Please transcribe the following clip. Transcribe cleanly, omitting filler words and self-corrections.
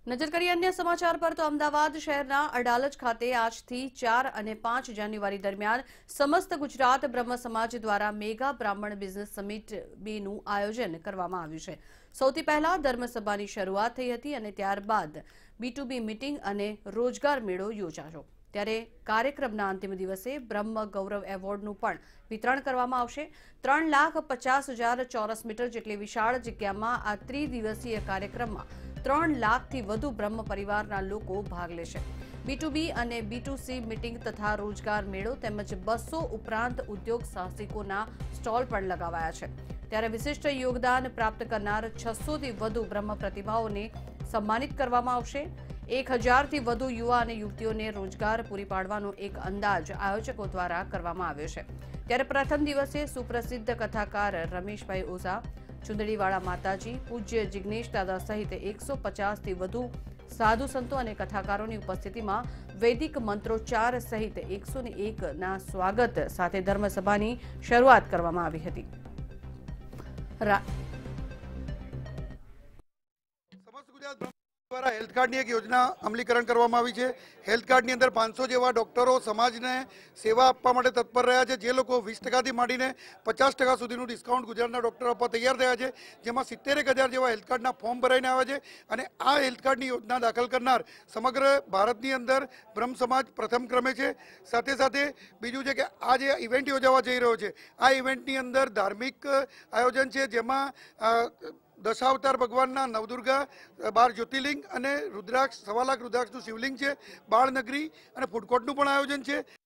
નજર કરીએ અન્ય સમાચાર પર તો અમદાવાદ શહેરના અડાલજ ખાતે આજથી 4 અને 5 જાન્યુઆરી દરમિયાન સમસ્ત ગુજરાત બ્રહ્મ સમાજ દ્વારા મેગા બ્રાહ્મણ બિઝનેસ સમિટ 2નું આયોજન કરવામાં આવ્યું છે। સૌથી પહેલા ધર્મસભાની શરૂઆત થઈ હતી અને ત્યારબાદ B2B મીટિંગ અને રોજગાર મેળો યોજાયો। ત્યારે કાર્યક્રમના અંતિમ દિવસે બ્રહ્મ ગૌરવ એવોર્ડનું પણ વિતરણ કરવામાં આવશે। 3,50,000 ચોરસ મીટર જેટલી વિશાળ જગ્યામાં આ ત્રિદિવસીય કાર્યક્રમમાં 3 લાખથી વધુ બ્રહ્મ પરિવારના લોકો ભાગ લેશે। B2B અને B2C મીટિંગ તથા રોજગાર મેળો તેમજ 200 ઉપરાંત ઉદ્યોગ સાહસિકોના સ્ટોલ પણ લગાવાયા છે। ત્યારે વિશિષ્ટ યોગદાન પ્રાપ્ત કરનાર 600થી વધુ બ્રહ્મ પ્રતિભાઓને સન્માનિત કરવામાં આવશે। 1000થી વધુ યુવા અને યુવતીઓને રોજગાર પૂરી પાડવાનો એક અંદાજ આયોજકો દ્વારા કરવામાં આવ્યો છે। ત્યારે પ્રથમ દિવસે સુપ્રસિદ્ધ કથાકાર રમેશભાઈ ઓઝા, ચુંદડીવાળા માતાજી, પૂજ્ય જિગ્નેશ દાદા સહિત 150થી વધુ સાધુ સંતો અને કથાકારોની ઉપસ્થિતિમાં વૈદિક મંત્રોચ્ચાર સહિત 101ના સ્વાગત સાથે ધર્મસભાની શરૂઆત કરવામાં આવી હતી। द्वारा हेल्थ कार्ड एक योजना अमलीकरण करवामां आवी छे। हेल्थ कार्ड नी अंदर 500 जेवा डॉक्टरो समाज ने सेवा आपवा माटे तत्पर रह्या छे। जे लोको 20% थी मांडीने 50% सुधीनुं डिस्काउंट गुजरातना डॉक्टर आपवा तैयार थया छे, जेमां 71,000 जेवा हेल्थ कार्डना फॉर्म भराईने आव्या छे। अने आ हेल्थ कार्डनी योजना दाखल करनार समग्र भारतनी अंदर ब्रह्म समाज प्रथम क्रमे छे। साथे साथे बीजुं छे के आ जे इवेंट योजावा जई रह्यो छे, आ इवेंटनी अंदर धार्मिक आयोजन छे, जेमां दशावतार भगवानना नवदुर्गा 12 ज्योतिर्लिंग અને रुद्राक्ष 1.25 लाख रुद्राक्षનું શિવલિંગ છે, બાળનગરી અને ફૂડ કોર્ટનું પણ આયોજન છે।